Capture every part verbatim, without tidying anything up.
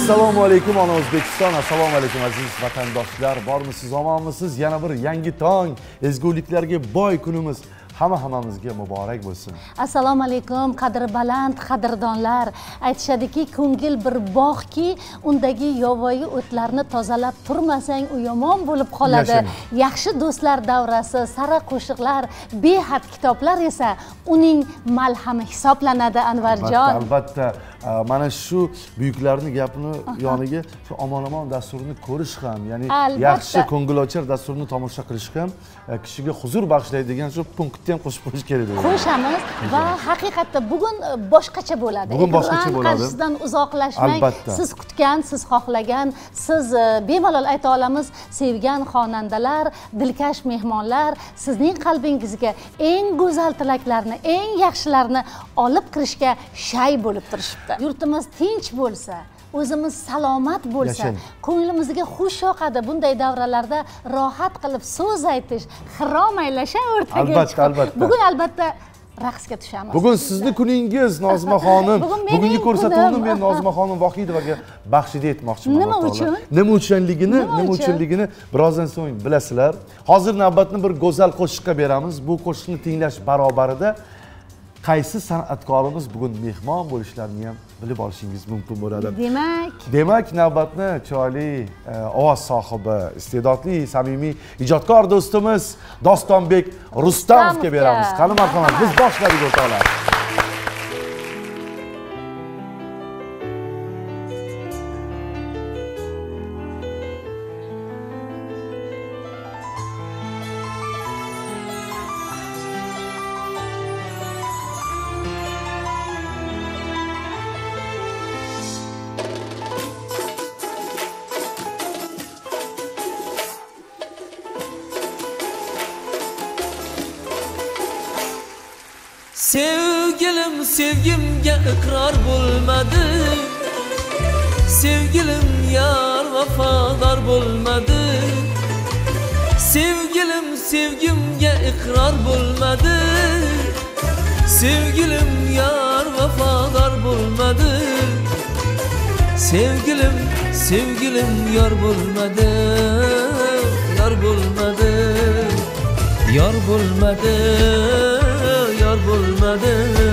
Assalomu alaykum ana O'zbekiston, assalomu alaykum aziz vatandoshlar. Bormisiz, omonmisiz? Yana bir yangi tong, ezguliklarga boy kunimiz hamma hammamizga muborak bo'lsin. Assalomu alaykum qadri baland qadrdonlar. Aytishadiki, ko'ngil bir bog'ki, undagi yovvoyi o'tlarni tozalab turmasang, u yomon bo'lib qoladi. Yaxshi do'stlar davrasi, sara qo'shiqlar, behad kitoblar esa uning malhami hisoblanadi Anvarjon. Albatta, mana shu buyuklarning gapini yoniga shu omon-omon dasturini ko'rish ham, ya'ni yaxshi ko'ngilochar dasturini tomosha qilish ham kishiga huzur bag'ishlaydigan shu punktni ham qo'shib qo'yish kerak deb qo'shamiz va haqiqatda bugun boshqacha bo'ladi. Bugun boshqacha bo'ladi. Qarshidan uzoqlashmang. Siz kutgan, siz xohlagan, siz bemalol ayta olamiz, sevgan xonandalar, dilkash mehmonlar sizning qalbingizga eng go'zal tilaklarni, eng yaxshilarini olib kirishga shay bo'lib turishibdi. Yurtimiz tinch bo'lsa, o'zimiz salomat bo'lsa, ko'nglimizga xush yoqadi. Bunday davralarda rohat qilib so'z aytish, xirom aylasha o'rtaga. Albatta, albatta. Bugun albatta raqsga tushamiz. Bugun sizni kuningiz Nozima xonim. Bugungi ko'rsatuvni men Nozima xonim Vohidovaga baxshida etmoqchiman. Nima uchun? Nima uchunligini, nima uchunligini birozdan so'ng bilasizlar. Hozir navbatni bir go'zal qo'shiqqa beramiz. Bu qo'shiqni tinglash barobarida qaysi san'atkorimiz bugun mehmon bo'lishlarini ham bilib olishingiz mumkin bo'ladi. Demak, demak navbatni chiroyli ovoz sohibi, iste'dodli, samimiy ijodkor do'stimiz Dostonbek Rustamovga beramiz. Qani marhamat, biz boshladik o'rtoqlar. Sevgilim sevgimga iqror bo'lmadi, sevgilim yar vafodor bo'lmadi. Sevgilim sevgimga iqror bo'lmadi, sevgilim yar vafodor bo'lmadi. Sevgilim sevgilim yar bo'lmadi, yar bo'lmadi, yar bo'lmadi, yar bo'lmadi.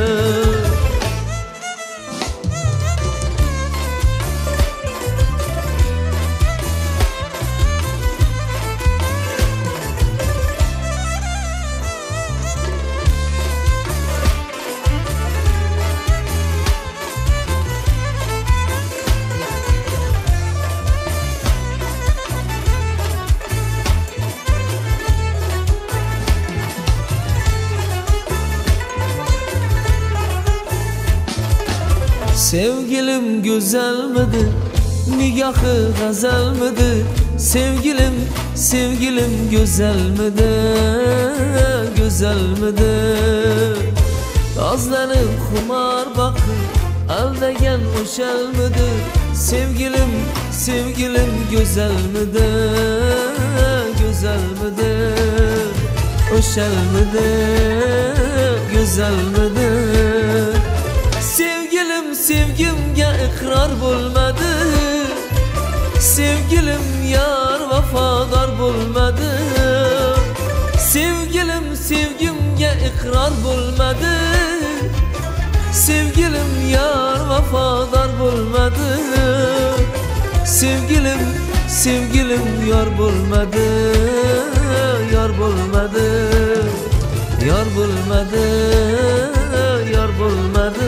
Sevgilim güzelmidi, nigahı gazelmidi? Sevgilim, sevgilim güzelmidi, güzelmidi? Azlanıp kumar bakır, aldagan o'shalmidi? Sevgilim, sevgilim güzelmidi, güzelmidi? O'shalmidi, güzelmidi? Sevgilim sevgimga iqror bo'lmadi, sevgilim yar vafodor bo'lmadi. Sevgilim sevgimga iqror bo'lmadi, sevgilim yar vafodor bo'lmadi. Sevgilim sevgilim yar bo'lmadi, yar bo'lmadi, yar bo'lmadi, yar bo'lmadi.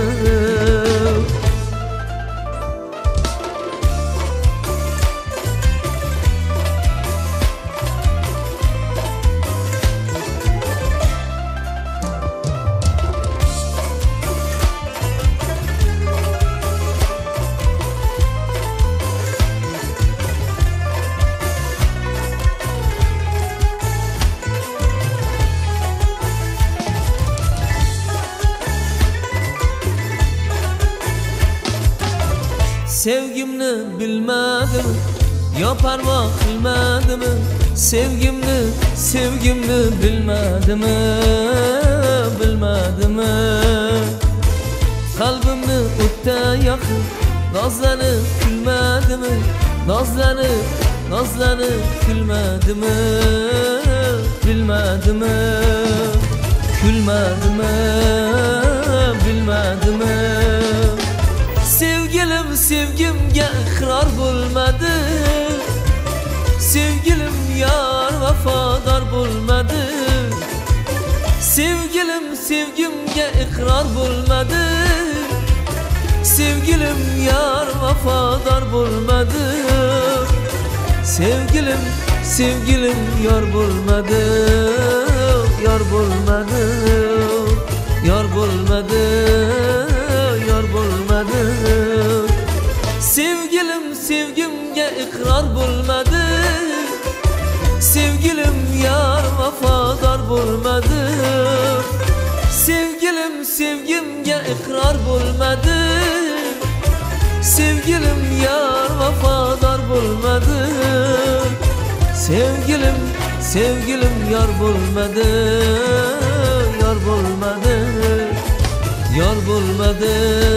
Sevgimni bilmadim, yo parvo qilmadimi? Sevgimni, sevgimni bilmadimi, bilmadimi? Qalbimni o'tda yoqib, nozlanib kulmadimi? Nozlanib, nozlanib kulmadimi, bilmadimi, kulmadimi, bilmadimi. Sevgilim sevgimga iqror bo'lmadi, sevgilim yar vafodor bo'lmadi. Sevgilim sevgimga iqror bo'lmadi, sevgilim yar vafodor bo'lmadi. Sevgilim sevgilim yor bo'lmadi, yor bo'lmadi, yor bo'lmadi, yor bo'lmadi. Sevgilim sevgimga iqror bo'lmadi, sevgilim yar vafodor bo'lmadi. Sevgilim sevgimga iqror bo'lmadi, sevgilim yar vafodor bo'lmadi. Sevgilim sevgilim yor bo'lmadi, yor bo'lmadi, yor bo'lmadi,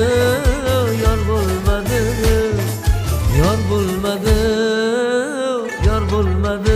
yor bo'lmadi, yor bo'lmadi, yor bo'lmadi.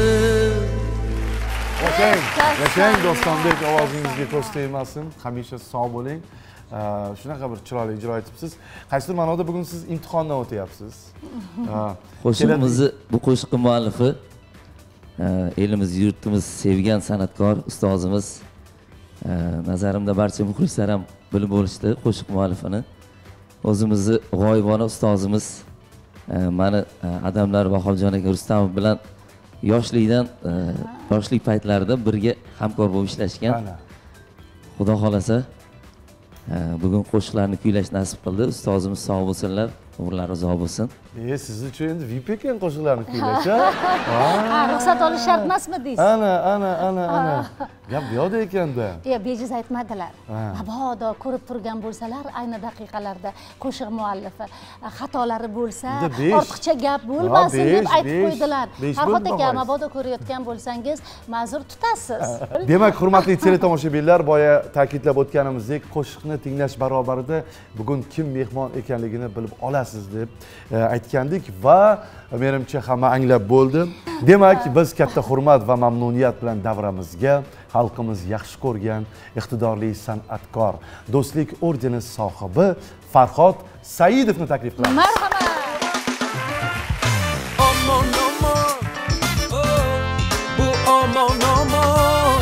Yashang, yashang Dostonbek, ovozingizga ko'z tegmasin. Hamisha sog' bo'ling. Shunaqa bir chiroyli ijro etibsiz. Qaysidir ma'noda bugun siz imtihondan o'tyapsiz. Qo'shig'imizni bu qo'shiqning muallifi elimiz, yurtimiz sevgan san'atkor ustozimiz. Nazarimda barcha muxlislar ham bilib bo'lishdi qo'shiq muallifini. O'zimizni g'oyibona ustozimiz, mani Adamlar Vahobjon aka Rustamov bilan yoshlikdan, yoshlik paytlarida birga hamkor bo'lib ishlashgan. Xudo xolasa bugun qo'shiqlarni kuylash nasib qildi. Ustozimiz sog' bo'lsinlar, umrlari uzoq bo'lsin. E, siz uchun endi V I P ekan qo'shiqlarni kuylash, ha? Ruxsat olish shart emasmi deysiz? Ana, ana, ana, ana. Gap bu yoqda ekanda. Yo'q, bejiz aytmadilar. Mabodo ko'rib turgan bo'lsalar, ayni daqiqalarda qo'shiq muallifi xatolari bo'lsa, ortiqcha gap bo'lmasin deb aytib qo'ydilar. Farhod aka, mabodo ko'rayotgan bo'lsangiz, ma'zur tutasiz. Demak, hurmatli teletomoshabinlar, boya ta'kidlab o'tganimizdek, qo'shiqni tinglash barobarida bugun kim mehmon ekanligini bilib olasiz deb aytgandik va menimcha hamma anglab bo'ldi. Demak, biz katta hurmat va mamnuniyat bilan davramizga xalqimiz yaxshi ko'rgan iqtidorli san'atkor, Do'stlik ordeni sohibi Farhod Saidovni taklif qilamiz. Marhamat. Omon omon, bu omon omon,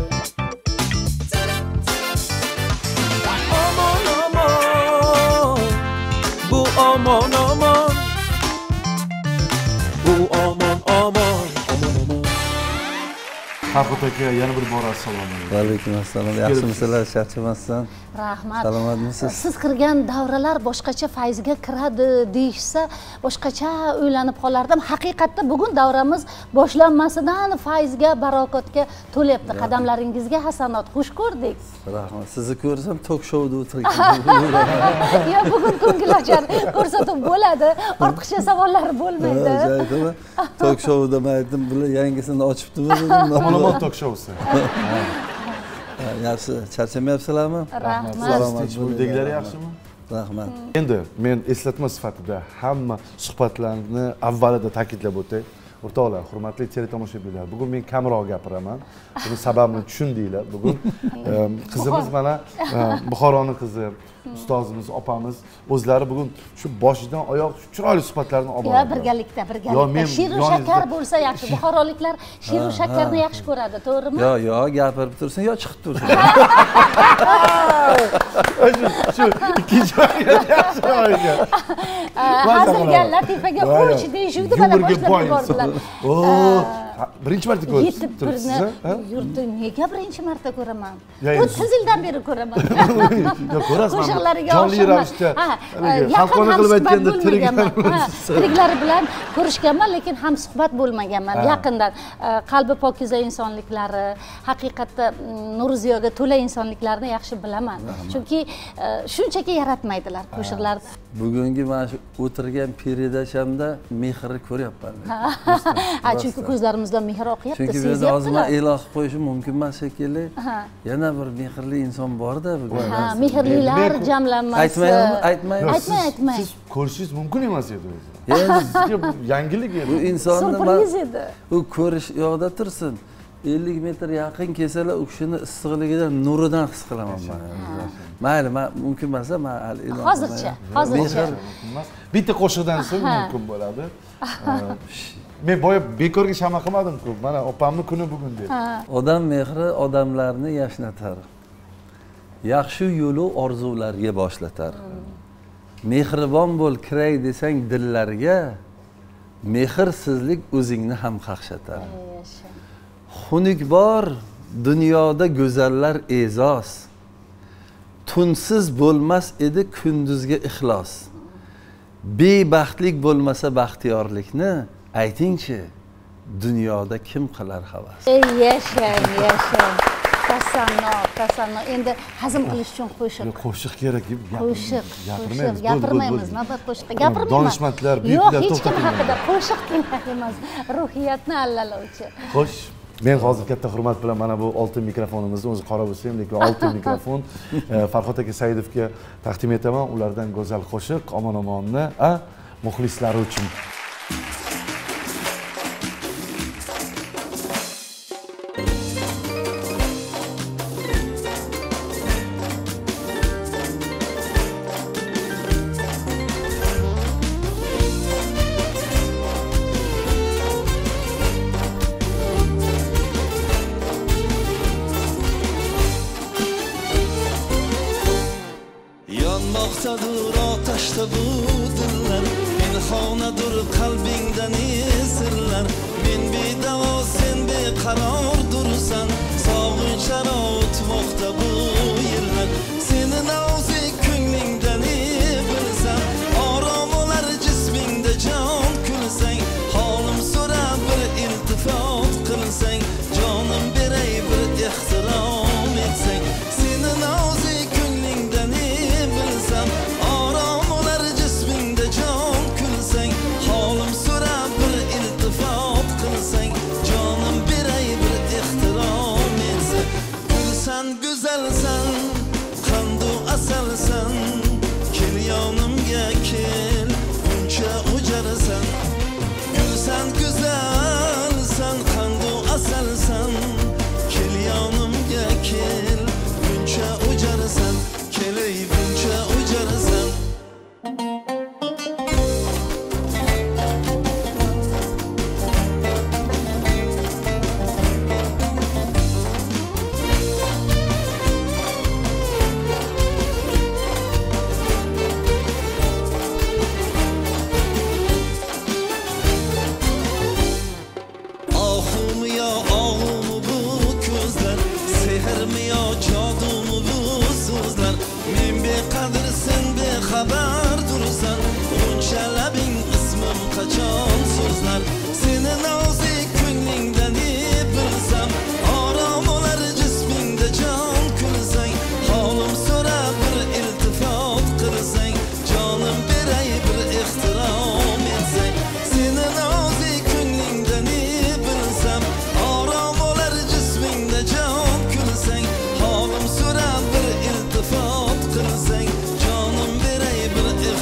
omon omon, bu omon omon, bu omon omon, omon omon. Farhod aka, yana bir bora assalomu alaykum. Va alaykum assalom. Yaxshimisizlar, charchamasdan? Rahmat. Salomatmisiz? Siz kirgan davralar boshqacha fayzga kiradi deyishsa, boshqacha o'ylanib qolardim. Haqiqatda bugun davramiz boshlanmasidan fayzga, barakotga to'layapti. Qadamlaringizga hasanot, xush ko'rdik. Rahmat. Sizni ko'rsam tok shouda o'tirgan. Yo'q, bugun ko'ngilochar ko'rsatuv bo'ladi. Ortiqcha savollari bo'lmaydi. Aytdimi? Tok shouda aytdim, bular yangisini ochibdimi dedim. Omon tok shousi. Yaxshi, charchamayapsizlarmi? Rahmat. Uydagilar yaxshimi? Rahmat. Endi men eslatma sifatida hamma suhbatlarni avvalida ta'kidlab o'tay. O'rtoqlar, hurmatli teletomoshabinlar, bugun men kamroq gapiraman. Buni sababini tushundinglar. Bugun qizimiz mana Buxoroning qizi, ustozimiz, opamiz o'zlari bugun shu boshidan oyoq chiroyli suhbatlarni olib boradi. Yo'q, birgalikda, birgalikda. Shiru shakar bo'lsa yaxshi. Buxoroliklar shiru shakarni yaxshi ko'radi, to'g'rimi? Yo'q, yo'q, gapirib tursin, yo chiqib tursin. Shu ikkinchi variant yaxshi ekan. Hazilga latifaga qo'sh deyishuvdi, mana boshlab yubordilar. Oo, birinchi marta ko'rasiz. Yurtda nega birinchi marta ko'raman? o'ttiz yildan beri ko'raman. Yo'q, ko'rasiz. Qo'shiqlariga jonli ravishda yaqin qilib aytganda tiriklari bilan ko'rishganman, lekin ham suhbat bo'lmaganman yaqindan. Qalbi pokiza insonliklari, haqiqatda nur ziyoga to'la insonliklarni yaxshi bilaman. Chunki shunchaki yaratmaydilar qo'shiqlarni. bugungi mana shu o'tirgan peredachamda mehrni ko'ryapman. Ha, chunki ko'zlarimizdan mehr oqyapti, chunki bu yerda hozir men e'lon qilib qo'yishim mumkin emas shekilli. Yana bir mehrli inson bor-da bugun. Ha, mehrlilar jamlanmasi. Aytmaymi? Aytmaymi? Aytmay, aytmay. Siz ko'rishingiz mumkin emas edi o'zi. Endi sizga bu yangilik edi. Bu insonni Surpriz edi. u ko'rish yoqda tursin. ellik metr yaqin kelsalar u kishini issiqligidan, nuridan his qilaman men. Mayli, men mumkin bo'lsa men hali e'lon Hozircha, hozircha. Bitta qo'shiqdan so'ng mumkin bo'ladi. Men boya bekorga shama qilmadim-ku. Mana opamning kuni bugun dedi. Odam mehri odamlarni yashnatar. Yaxshi yo'li orzularga boshlatar. Mehribon bo'l kiray desang dillarga, mehrsizlik o'zingni ham qaqshatar. Xunuk bor dunyoda go'zallar e'zoz. Tunsiz bo'lmas edi kunduzga ixlos. Bebaxtlik bo'lmasa baxtiyorlikni aytingchi, dunyoda kim qilar havas? Ey yashang, yashang. Tasanno, tasanno. Endi hazm qilish uchun qo'shiq. Qo'shiq kerak. Qo'shiq, gapirmaymiz. gapirmaymiz. Navbat qo'shiqqa gapirmaymiz. Donishmandlar, yo'q, buyuklar hech kim to'xtating. haqida qo'shiq kerak emas. Ruhiyatni allalovchi. Xo'sh, men hozir katta hurmat bilan mana bu oltin mikrofonimizni o'zi qora bo'lsa ham, lekin oltin mikrofon Farhod aka Saidovga taqdim etaman. Ulardan go'zal qo'shiq omon-omonni, a, muxlislari uchun. Yanmoqdadır ateşte bu diller, pinhonadır kalbingden esirler. Men bedavo sen beqaror dursan, sog'inchlar o'tmoqda bu yillar. Seni nozik ko'nglingdan bilsam, orom olar jismingda jon kulsang, holim so'rab bir iltifot qilsang, jonim beray bir ehtirom etsang. Seni nozik ko'nglingdan bilsam, orom olar jismingda jon kulsang, holim so'rab bir iltifot qilsang, jonim beray bir ehtirom etsang. Gulsan go'zalsan, qandu asalsan, kel yonimga kel, uncha o'jarsan. Gulsan go'zalsan, qandu asalsan, kel yonimga kel, uncha o'jarsan. Kelay buncha o'jarsan. Ahım ya ahım bu ko'zlar, sehrmi yo jodumu bu so'zlar. Men beqadr sen bexabar dursan, uncha labing ismim qachon so'zlar. Seni nozik ko'nglingdan bilsam, orom olar jismingda jon kulsang, holim so'rab bir iltifot qilsang, jonim beray bir ehtirom etsang. Seni nozik ko'nglingdan bilsam, orom olar jismingda jon kulsang, holim so'rab bir iltifot qilsang, jonim beray bir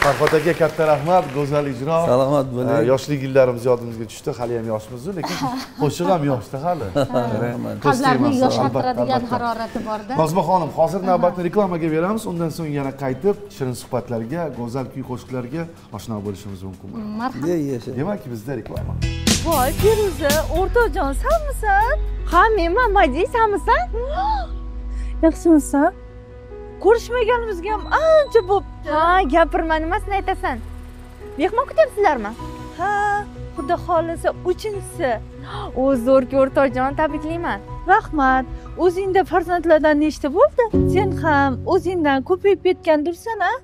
Farhod aka katta rahmat, go'zal ijro. Salomat bo'ling. Yoshlik yillarimiz yodimizga tushdi. Hali ham yoshmiz, lekin qo'shiq ham yoshda hali. Qalblarni yoshlantiradigan harorati bor-da. Nozmaxonim, hozir navbatni reklamaga beramiz, undan so'ng yana qaytib shirin suhbatlarga, go'zal kuy qo'shiqlarga oshno bo'lishimiz mumkin. Marhamat. Demak, bizda reklama. Voy, Feruza, o'rtoqjon, sanmisan? Ha, menman, Maji, sanmisan? Yaxshimisan? Ko'rishmaganimizga ham ancha bo'pti. Ha, gapirma, nimasini aytasan? Mehmon kutyapsizlarmi? Ha, xudo xolisa uchinchisi. O, zo'rki o'rtoqjon, tabriklayman. Rahmat. O'zingda farzandlardan nechta bo'ldi? Sen ham o'zingdan ko'payib ketgandursan, a?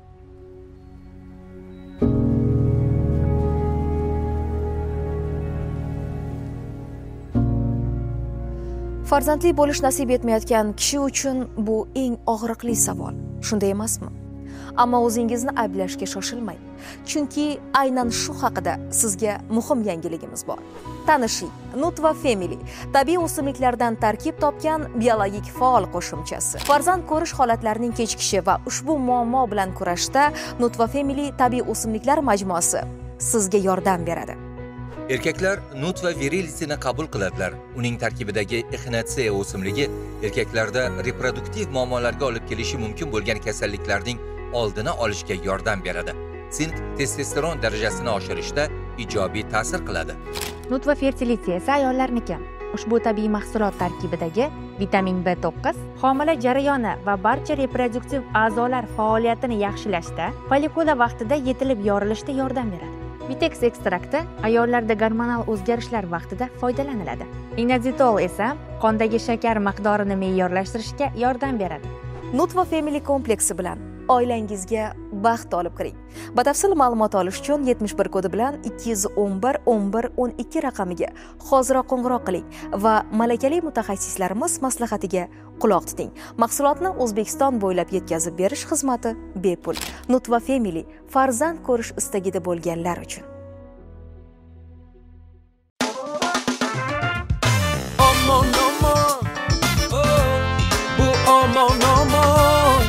Farzandli bo'lish nasib etmayotgan kishi uchun bu eng og'riqli savol, shunday emasmi? Ammo o'zingizni ayblashga shoshilmang, chunki aynan shu haqida sizga muhim yangiligimiz bor. Tanishing, Nutva Family tabiiy o'simliklardan tarkib topgan biologik faol qo'shimchasi. Farzand ko'rish holatlarining kechikishi va ushbu muammo bilan kurashda Nutva Family tabiiy o'simliklar majmuasi sizga yordam beradi. Erkaklar Nutva virilisini qabul qiladilar. Uning tarkibidagi ixinatsiya o'simligi erkaklarda reproduktiv muammolarga olib kelishi mumkin bo'lgan kasalliklarning oldini olishga yordam beradi. Sink testosteron darajasini oshirishda ijobiy ta'sir qiladi. Nutva Fertility esa ayollarniki. Ushbu tabiiy mahsulot tarkibidagi vitamin B to'qqiz homila jarayoni va barcha reproduktiv a'zolar faoliyatini yaxshilashda, follikula vaqtida yetilib yorilishda yordam beradi. Vitex ekstrakti ayollarda gormonal o'zgarishlar vaqtida foydalaniladi. Inazitol esa qondagi shakar miqdorini me'yorlashtirishga yordam beradi. Nutva Family kompleksi bilan oilangizga baxt olib kiring. Batafsil ma'lumot olish uchun yetmish bir kodi bilan ikki yuz o'n bir o'n bir o'n ikki raqamiga hoziroq qo'ng'iroq qiling va malakali mutaxassislarimiz maslahatiga quloq tuting. Mahsulotni O'zbekiston bo'ylab yetkazib berish xizmati bepul. Nutva Family farzand ko'rish istagida bo'lganlar uchun. Omon omon, oh, bu omon omon.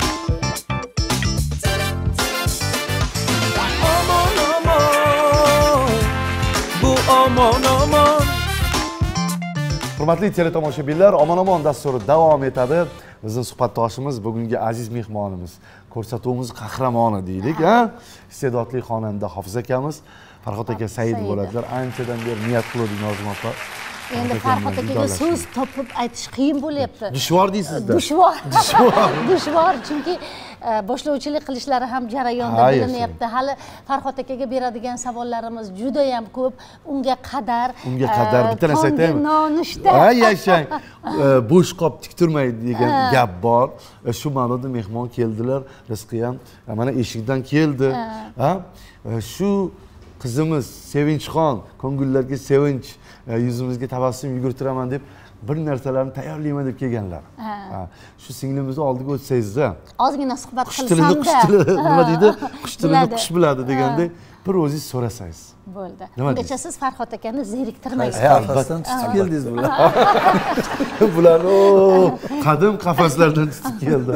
Omon omon, bu omon omon. Hurmatli teletomoshabinlar, omon-omon dasturi davom etadi. Bizning suhbatdoshimiz bugungi aziz mehmonimiz, ko'rsatuvimiz qahramoni deylik, ha? Iste'dodli xonanda Hofiz akamiz, Farhod aka Said bo'ladilar. Anchadan beri niyat qildik Nozim opa. Endi Farhod akaga so'z topib aytish qiyin bo'lyapti. Dushvor deysizda. Dushvor. Dushvor, chunki boshlovchilik qilishlari ham jarayonda bilinyapti. Hali Farhod akaga beradigan savollarimiz juda ham ko'p. Unga qadar unga qadar bitta narsa aytaymi? Nonushta. Ha, yashang. Bo'sh qop tik turmaydi degan gap bor. Shu ma'noda mehmon keldilar, rizqi ham mana eshikdan keldi. Ha? Shu qizimiz Sevinchxon, ko'ngillarga sevinch, yuzimizga tabassum yugurtiraman deb bir narsalarni tayyorlayman deb kelganlar. Shu singlimizni oldiga o'tsangiz-da. Ozgina suhbat qilsam-da. Qush tilini nima deydi? Qush tilini qush biladi degandek bir o'zingiz so'rasangiz. Bo'ldi. Ungacha siz Farhod akani zeriktirmaysiz. Qafasdan tutib keldingiz bular. Bular o qadim qafaslardan tutib keldi.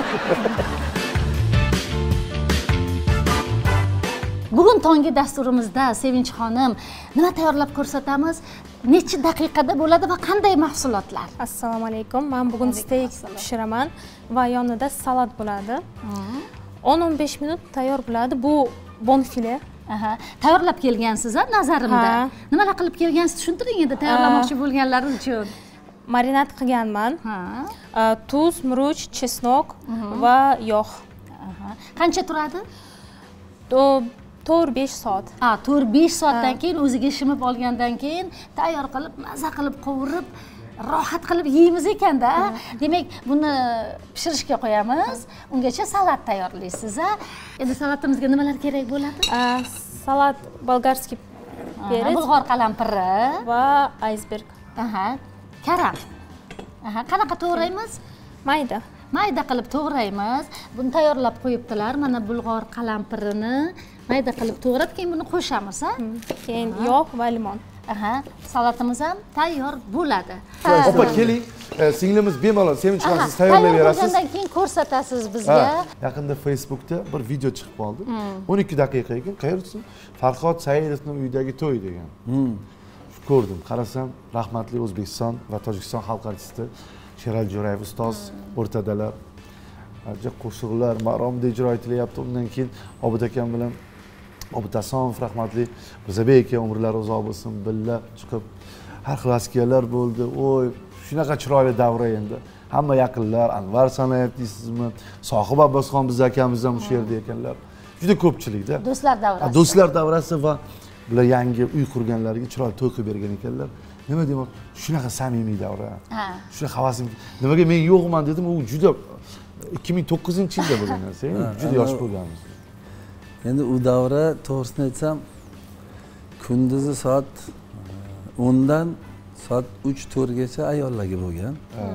Bugun tongi dasturimizda Sevinch xonim nima tayyorlab ko'rsatamiz? Necha daqiqada bo'ladi va qanday mahsulotlar? Assalomu alaykum. Men bugun steak pishiraman va yonida salat bo'ladi. o'n o'n besh minut tayyor bo'ladi. Bu bonfile. Aha, tayyorlab kelgansiz, a nazarimda. Nimalar qilib kelgansiz tushuntiring endi tayyorlamoqchi bo'lganlar uchun. Marinad qilganman. Tuz, murch, chesnok va yog'. Qancha turadi? to'rt besh soat. Ha, to'rt besh soatdan keyin o'ziga shimib olgandan keyin tayyor qilib, maza qilib qovurib, rohat qilib yeymiz ekanda. Demak, buni pishirishga qo'yamiz. Ungacha salat tayyorlaysiz, a? Endi salatimizga nimalar kerak bo'ladi? Salat bolgarskiy perec, bulg'or qalampiri va iceberg. Aha, karam. Aha, qanaqa to'g'raymiz? Mayda. Mayda qilib to'g'raymiz. Buni tayyorlab qo'yibdilar. Mana bulg'or qalampirini mayda qilib to'g'rab, keyin buni qo'shamiz, ha? Keyin yog' va limon. Aha, salatimiz ham tayyor bo'ladi. Opa keling, singlimiz bemalol sevinch bilan siz tayyorlab berasiz. Undan keyin ko'rsatasiz bizga. Yaqinda Facebookda bir video chiqib qoldi. o'n ikki daqiqa ekan. Qayerdasan? Farhod Saidovning uyidagi to'y degan. Ko'rdim, qarasam, rahmatli O'zbekiston va Tojikiston xalq artisti Sherali Jo'rayev ustoz o'rtadalar. Ajab qo'shiqlar maromda ijro etilyapti. Undan keyin Obid akam bilan Obid Asomov rahmatli Mirzabek aka umrlari uzoq bo'lsin, billa chiqib har xil askarlar bo'ldi. Oy, shunaqa chiroyli davra endi. Hamma yaqinlar, Anvar Sanayev deysizmi? Sohib Abbosxon biz akamiz ham o'sha yerda ekanlar. Juda ko'pchilikda. Do'stlar davrasi. Do'stlar davrasi va bular yangi uy qurganlarga chiroyli to'y qilib bergan ekanlar. Nima deyman? Shunaqa samimiy davra. Ha. Shunaqa havasim. Nimaga men yo'qman dedim, u juda ikki ming to'qqizinchi yilda bo'lgan narsa, juda yosh bo'lganmiz. Endi u davra to'g'risini aytsam, kunduzi soat o'ndan soat uch to'rtgacha ayollarga bo'lgan.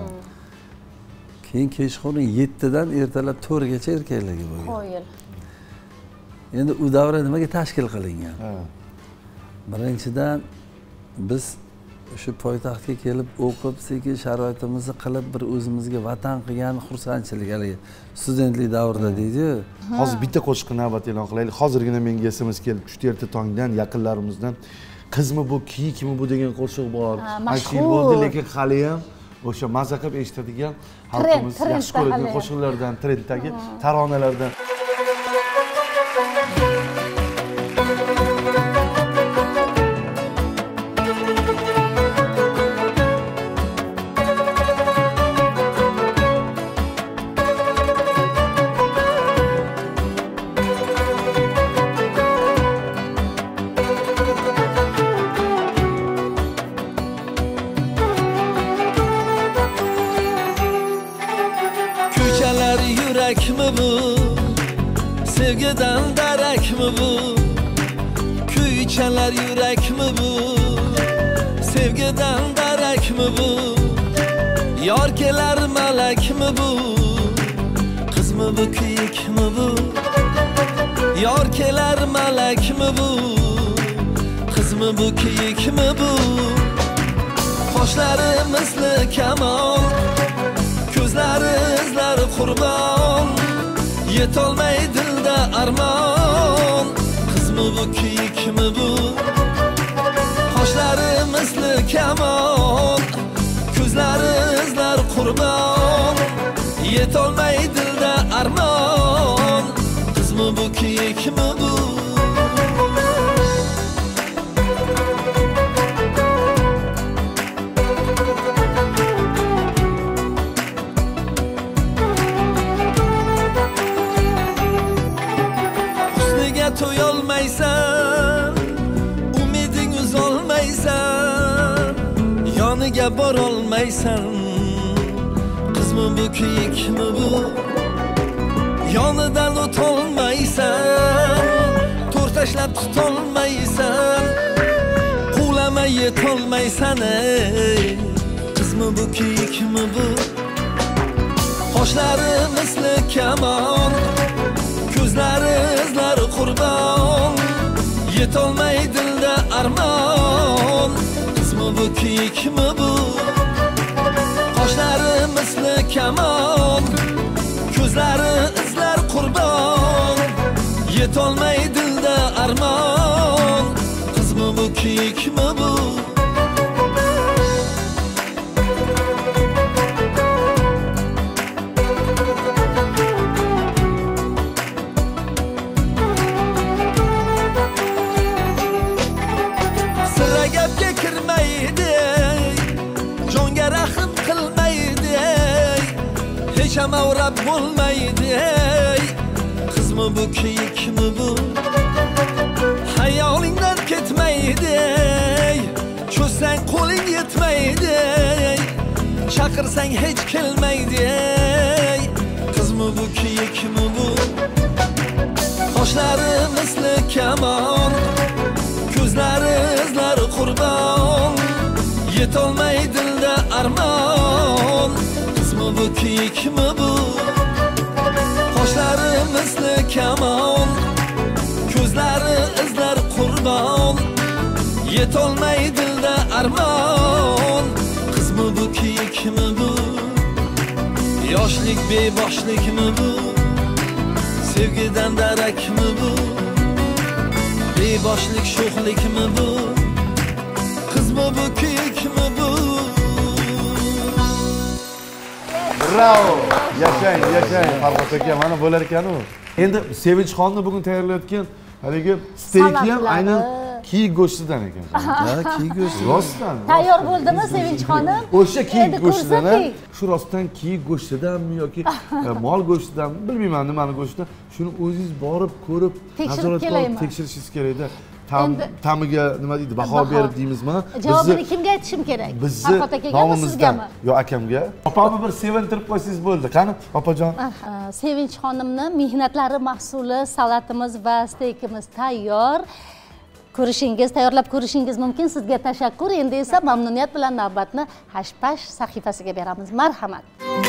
Keyin kechqurun yettidan ertalab to'rtgacha erkaklarga bo'lgan. Qo'yil. Endi u davra nimaga tashkil qilingan? Birinchidan biz shu poytaxtga kelib o'qib, sekin sharoitimizni qilib bir o'zimizga vatan qilgan xursandchilik, haligi studentlik davrida deydi-ku. Hozir bitta qo'shiqni navbat e'lon qilaylik. Hozirgina menga S M S keldi. uchta erta tongdan yaqinlarimizdan qizmi bu, kiyikmi bu degan qo'shiq bor. Mashhur bo'ldi, lekin hali ham o'sha mazza qilib eshitadigan xalqimiz yaxshi ko'radigan qo'shiqlardan, trenddagi taronalardan. Yurakmi bu, sevgidan darakmi bu? Kuychalar yurakmi bu, sevgidan darakmi bu? Yor kelar malakmi bu, qizmi bu, kuyikmi bu? Yor kelar malakmi bu, qizmi bu, kuyikmi bu? Qoshlari misli kamon, ko'zlari izlari qurbon, yetolmay dilda armon. Qizmi bu, kuyikmi bu? Qoshlari misli kamon, ko'zlari izlari qurbon, yetolmay dilda armon. Qizmi bu, kuyikmi bu? To'yolmaysan, umiding uzolmaysan, yoniga borolmaysan. Qizmi bu, kuyikmi bu? Yonidan o'tolmaysan, to'r tashlab tutolmaysan, quvlamay yetolmaysan. Qizmi bu, kuyikmi bu? Qoshlari misli kamon, ko'zlari izlari qurbon, yetolmay dilda armon. Qizmi bu, kuyikmi bu? Qoshlari misli kamon, ko'zlari izlar qurbon, yetolmay dilda armon. Qizmi bu, kuyikmi bu? Hecham avrab bo'lmaydi. Qizmi bu, kuyikmi bu? Hayolingdan ketmaydi, cho'zsang qo'ling yetmaydi, chaqirsang hech kelmaydi. Qizmi bu, kuyikmi bu? Qoshlari misli kamon, ko'zlari izlari qurbon, yetolmay dilda armon. Qizmi bu, kuyikmi bu? Qoshlari misli kamon, ko'zlari izlar qurbon, yetolmay dilda armon. Qizmi bu, kiyikmi bu, yoshlik beboshlikmi bu, sevgidan darakmi bu, beboshlik sho'xlikmi bu, qizmi bu, kiyikmi bu. Bravo! Yashang, yashang, Farhod aka, mana bo'lar ekan-u. Endi Sevinchxonni bugun tayyorlayotgan haligi steyki ham aynan kiyik go'shtidan ekan. Ha, kiyik go'shti. Rostdan. Tayyor bo'ldimi Sevinchxonim? O'sha kiyik go'shtidan, shu rostdan kiyik go'shtidanmi yoki mol go'shtidanmi bilmayman nimani go'shtidan. Shuni o'zingiz borib ko'rib, nazorat qilib tekshirishingiz kerak-da. Tamiga nima deydi, baho berib deymizmi? Javobini kimga aytishim kerak? Farhod akagami, sizgami? Yo, akamga. Opamni bir sevintirib qo'ysangiz bo'ldi. Qani, opajon? Sevinchxonimni mehnatlari mahsuli salatimiz va steykimiz tayyor. Ko'rishingiz, tayyorlab ko'rishingiz mumkin. Sizga tashakkur. Endi esa mamnuniyat bilan navbatni Hashpash sahifasiga beramiz. Marhamat.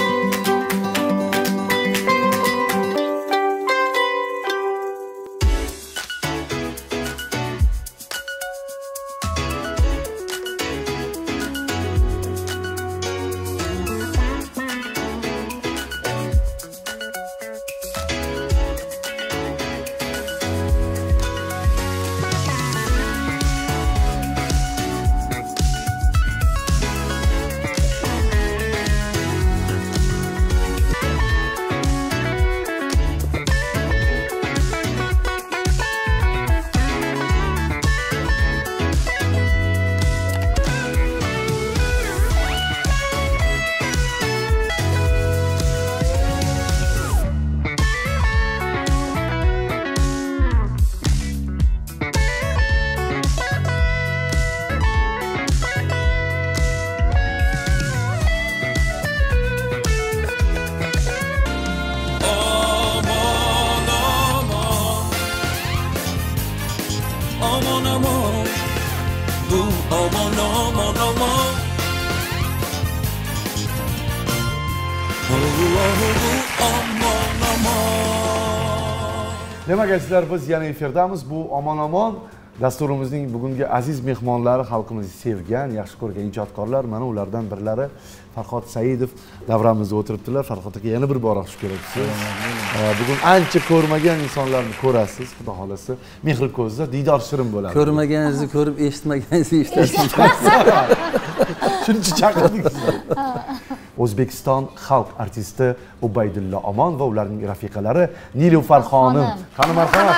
Demak, sizlar biz yana efirdamiz. Bu omon omon dasturimizning bugungi aziz mehmonlari, xalqimizni sevgan, yaxshi ko'rgan ijodkorlar, mana ulardan birlari Farhod Saidov davramizda o'tiribdilar. Farhod aka, yana bir bora xush kelibsiz. Bugun ancha ko'rmagan insonlarni ko'rasiz, xudo xolasa. Mehri ko'zda diydor shirin bo'ladi. Ko'rmaganingizni ko'rib, eshitmaganingizni eshitasiz. Shuning uchun chaqirdik sizni. O'zbekiston xalq artisti Ubaydulla Omon va ularning rafiqalari Nilufar xonim. Qani marhamat.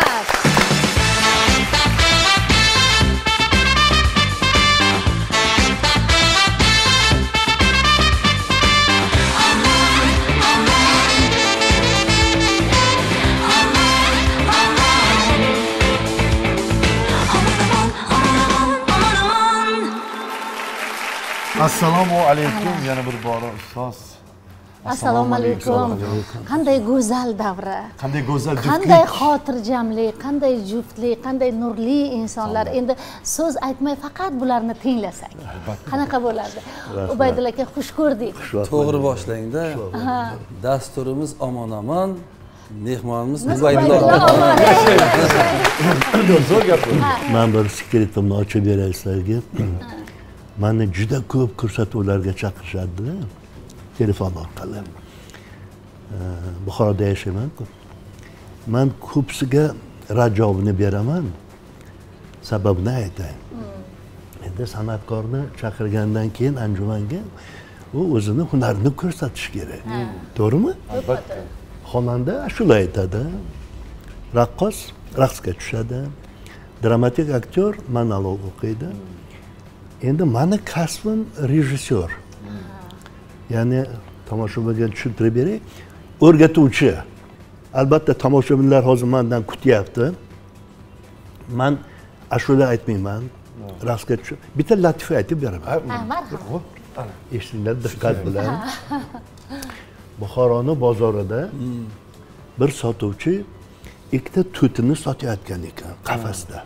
Assalomu alaykum, yana bir bora ustoz. Assalomu alaykum. Qanday go'zal davra. Qanday go'zal juftlik. Qanday xotirjamlik, qanday juftlik, qanday nurli insonlar. Endi so'z aytmay faqat bularni tinglasak. Qanaqa bo'lardi? Ubaydulla aka, xush ko'rdik. To'g'ri boshlang-da. Dasturimiz omon-omon, mehmonimiz Ubaydulla Omon. Zo'r gap. Men bir sekretimni ochib beray sizlarga. Meni juda ko'p ko'rsatuvlarga chaqirishadi. Telefon orqali. Buxoroda yashayman-ku. Men ko'psiga rad javobini beraman. Sababini aytay. Endi san'atkorni chaqirgandan keyin anjumanga u o'zini hunarini ko'rsatish kerak. To'g'rimi? Albatta. Xonanda ashula aytadi. Raqqos raqsga tushadi. Dramatik aktyor monolog o'qiydi. Endi meni kasbim rejissyor. Ya'ni tomoshabinga tushuntirib beray. O'rgatuvchi. Albatta tomoshabinlar hozir mendan kutyapti. Men ashula aytmayman. Raqsga tushib, bitta latifa aytib beraman. Marhamat. Eshitinglar diqqat bilan. Buxoroning bozorida bir sotuvchi ikkita to'tini sotayotgan ekan qafasda.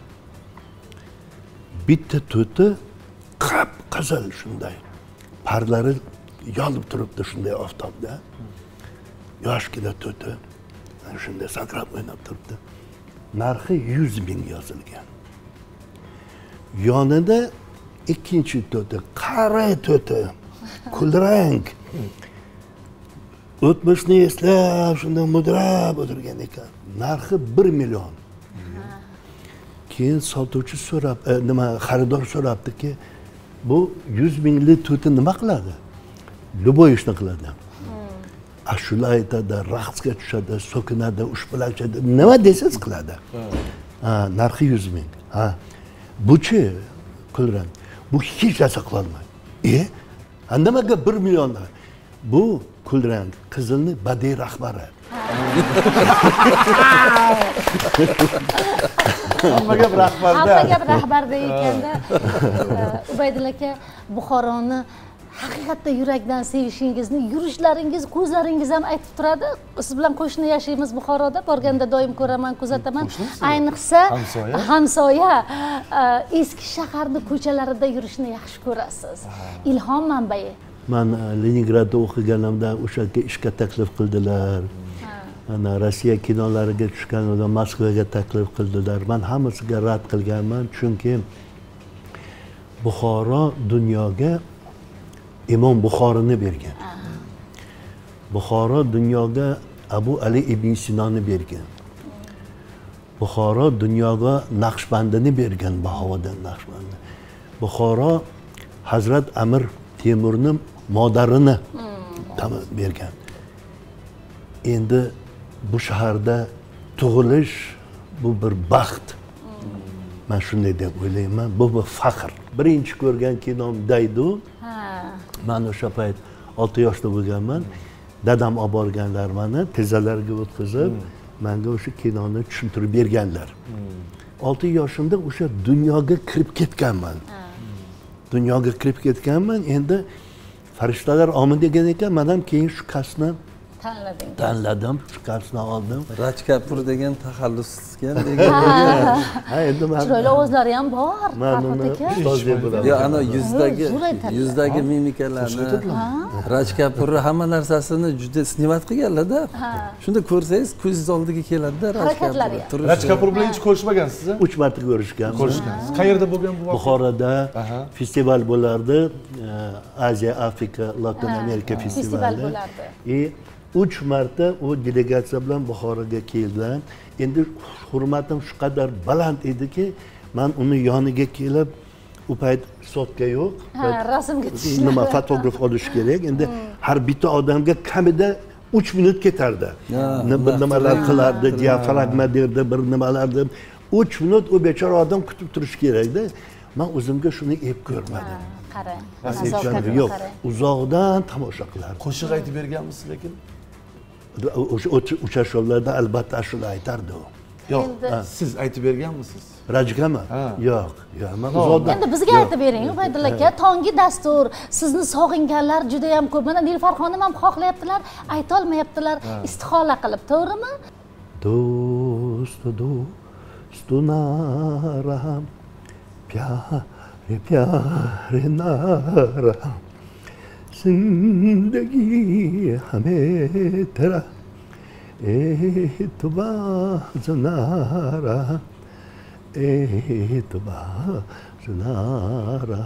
Bitta to'ti qap qizil shunday. Parlari yonib turibdi shunday oftobda. Yoshgina to'ti. Shunday sakrab o'ynab turibdi. Narxi yuz ming yozilgan. yonida ikkinchi to'ti qari to'ti kulrang o'tmishni eslab shunday mudrab o'tirgan ekan. Narxi bir million. Keyin sotuvchi so'rab, nima xaridor so'rabdiki, bu yuz minglik to'ti nima qiladi? Любой ishni qiladi. Ashula aytadi, raqsga tushadi, so'kinadi, ushbilachadi, nima desangiz qiladi. Ha, narxi yuz ming. Ha. Bu-chi, kulrang. Bu hech narsa qila olmaydi. E, nimaga bir million? Bu kulrang Qizilni badiiy rahbari. Hamma gap rahbarda. Hamma gap rahbarda ekanda. Ubaydulla aka, Buxoroni haqiqatda yurakdan sevishingizni, yurishlaringiz, ko'zlaringiz ham aytib turadi. Siz bilan qo'shni yashaymiz Buxoroda, borganda doim ko'raman, kuzataman. Ayniqsa hamsoya, hamsoya eski shaharni ko'chalarida yurishni yaxshi ko'rasiz. Ilhom manbai. Men Leningradda o'qiganimda o'sha yerga ishga taklif qildilar. Ana Rossiya kinolariga tushganimda Moskvaga taklif qildilar. Men hammasiga rad qilganman, chunki Buxoro dunyoga Imom Buxorini bergan. Buxoro dunyoga Abu Ali ibn Sinoni bergan. Buxoro dunyoga Naqshbandini bergan, Bahovuddin Naqshbandi. Buxoro Hazrat Amir Temurning modarini bergan. Endi bu shaharda tug'ilish bu bir baxt. Men shunday deb o'ylayman, bu bir faxr. Birinchi ko'rgan kinom Daydu. Men o'sha payt olti yoshda bo'lganman. Dadam olib borganlar meni tezalarga o'tkazib, menga o'sha kinoni tushuntirib berganlar. olti yoshimda o'sha dunyoga kirib ketganman. Dunyoga kirib ketganman. Endi farishtalar omin degan ekan, men ham keyin shu kasbni tanladim. Tanladim, shu kasbni oldim. Raj Kapur degan taxallusga degan. Ha, endi men chiroyli ovozlari ham bor. Men ustoz deb bilaman. Yo, ana yuzdagi yuzdagi mimikalarni, Raj Kapurni hamma narsasini juda snimat qilganlar-da. Shunda ko'rsangiz ko'zingiz oldiga keladi-da Raj Kapur. Raj Kapur bilan hech ko'rishmagansiz? uch marta ko'rishganmiz. Ko'rishgansiz. Qayerda bo'lgan bu? Buxoroda festival bo'lardi. Aziya, Afrika, Latin Amerika festivali. E uch marta u delegatsiya bilan Buxoroga kelgan. Endi hurmatim shu qadar baland ediki, men uni yoniga kelib, u payt sotka yo'q. Ha, rasmga tushishni. Nima fotograf olish kerak. Endi har bitta odamga kamida uch minut ketardi. Bir nimalar qilardi, diafragma derdi, bir nimalar deb uch minut u bechora odam kutib turish kerakda. Men o'zimga shuni ep ko'rmadim. Qarang. Nazokatni yo'q. Uzoqdan tomosha qilardim. Qo'shiq aytib berganmisiz lekin? O'sha uchrashuvlarda albatta ashula aytardi u. Yo'q, siz aytib berganmisiz? Rajgami? Yo'q, yo'q. Men uzoqdan. Endi bizga aytib bering, Ubaydulla aka, tongi dastur, sizni sog'inganlar juda ham ko'p. Mana Nilufar xonim ham xohlayaptilar, ayta olmayaptilar, istihola qilib, to'g'rimi? Do'st, do'st, naram, pyare, pyare naram. जिंदगी हमें तेरा एतबार नारा एतबार नारा